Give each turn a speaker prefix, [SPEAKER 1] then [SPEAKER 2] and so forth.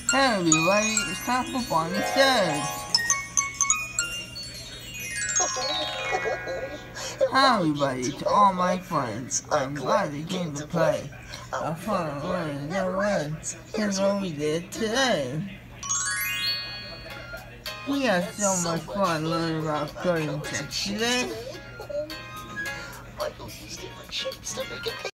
[SPEAKER 1] Hey everybody, it's time for Barney Says. Hi everybody, to all my friends, I'm glad you came to play. I fun learning the words, here's what we did today. We had so much fun learning about coding text today.